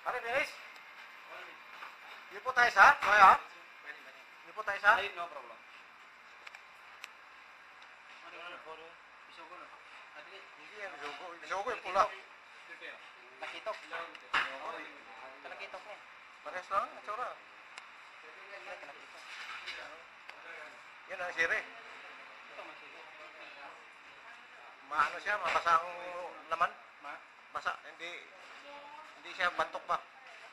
Ano, Dennis? Ipo tayo sa? Kaya? Ipo tayo sa? No problem. Hindi yan, bisugo. Bisugo yung pula. Nakitok. Nakitok mo. Pares lang, ang tsura. Yan ang siri. Maano siya, mabasa ang laman. Basa, hindi siya bantok ba?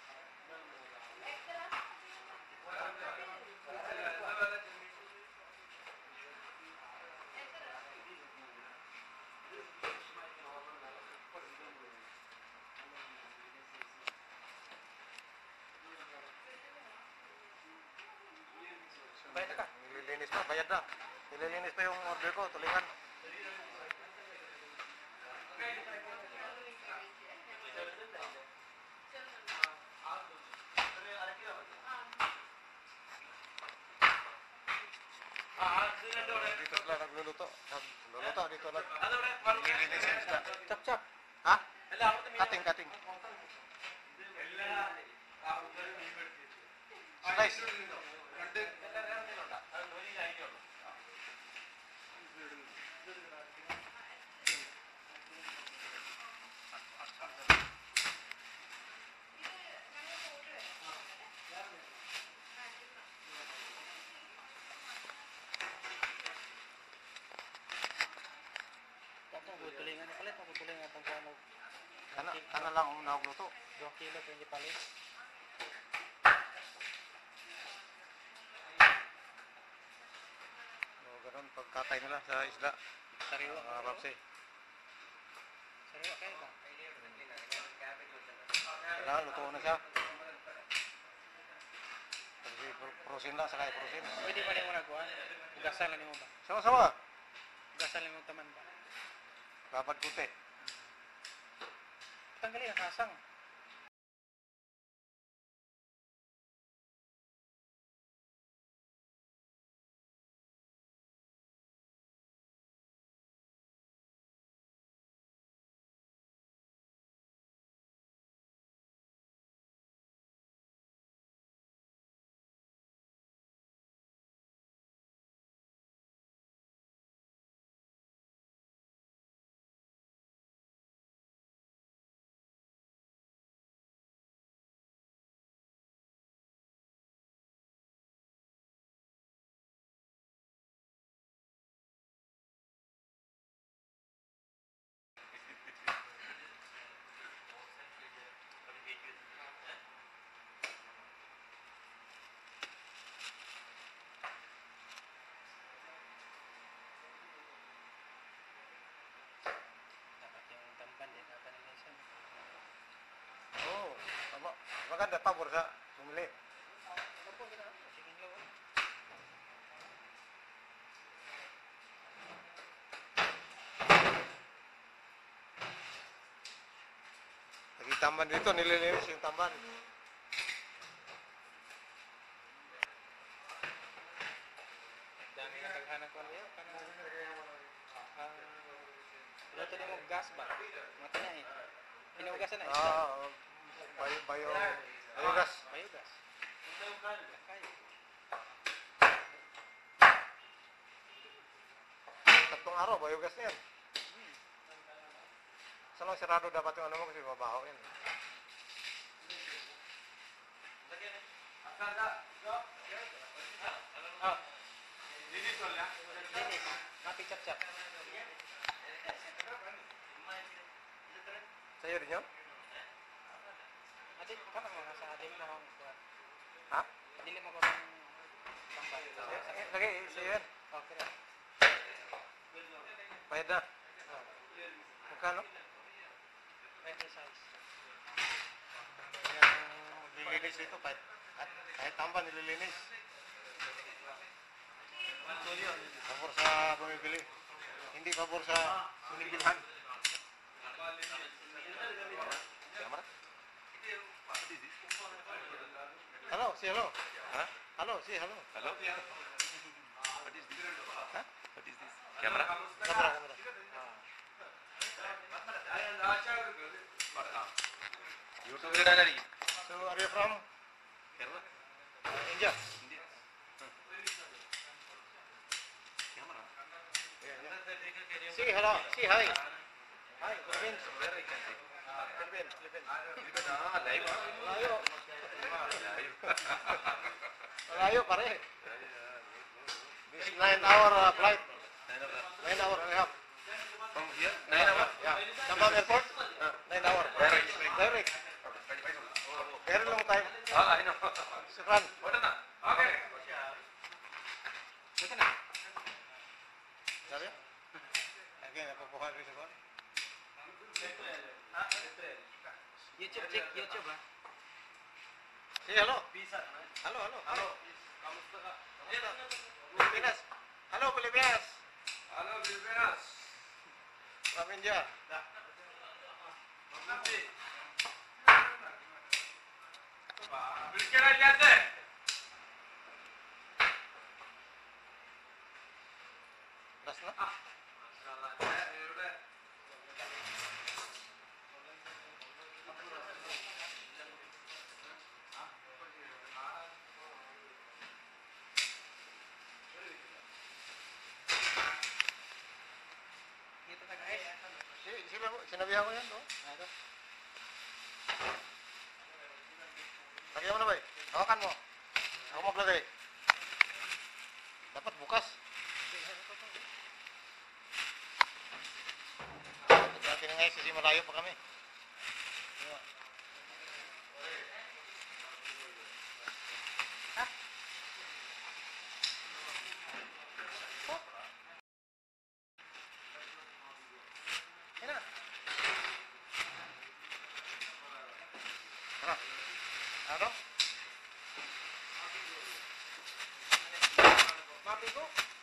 Bayad na ka. Nililinis pa, bayad na. Nililinis pa yung order ko, tulingan. Dito sila nagluluto. Nagluluto, dito nililinis yung isda. Chop, chop. Ha? Cutting, cutting. Slice. Tulingan palit mo tulingan tang kuno. Kana lang ang nagluto. 2 kilo pwede palit. Ganun pagkatay nila sa isda. Sariwa. Papsi. Sariwa kayo ba? Kailangan luto na siya. Kasi prosin lang, sakay prosin. Pwede pa rin mo nagkuhan. Ugasan lang mo ba? Sama-sama. Ugasan lang mo taman ba? Dapat puti. Tanggalin ang hasang. Oh, maganda pabor sa bumili. Lagi tamban dito, nililinis yung tamban. Dami na naghanap ko niya. Luto din mo gas ba? Mati na eh. Pinugasan na isda. Biogas. Biogas. Tatlong araw, biogas na yan. Salang sarado dapat yung ano mo kasi mabaho yan. Oh. Linis. Mati cap-cap. Sa'yo din yun? Adit, kana mo sa adit mo hong. Ha? Dili mo ko ng tambal. Lagi, sa'yo yan. Okay. Bayad na. Magkano? 20 size. Yung nililinis dito, kahit tamban nililinis. Pabor sa bumibili. Hindi pabor sa binibilhan. Camera? Hello, say hello. Huh? Hello, say hello. Hello? What is this? Huh? What is this? Camera? Camera. YouTube video So are you from Kerala? India? India? Camera? Say hello. Say hi. Hi, Philippines. Where I can see? Philippines. Philippines. Live? Malayo. Live. Malayo pare. This 9-hour flight. 9 hours. 9 hour and a half. From here? 9 hours? Yeah. Tamam Airport. 9 hour. Direct. Direct. Very long time. I know. Sukran. Okay. Sabi? Okay, napupuha rin ako. YouTube, check YouTube ah. Say hello. Hello, hello. Hello. Pilipinas. Hello, Pilipinas. Hello, Vivenas. From India. Last na? Ito na guys. Sinabihan ko yan, no? Ano? Lagyan mo na ba eh? Hawakan mo. Ako maglagay. Dapat bukas. Dati na nga kasi malayo pa kami. Yan na. Ano? Mapi ko.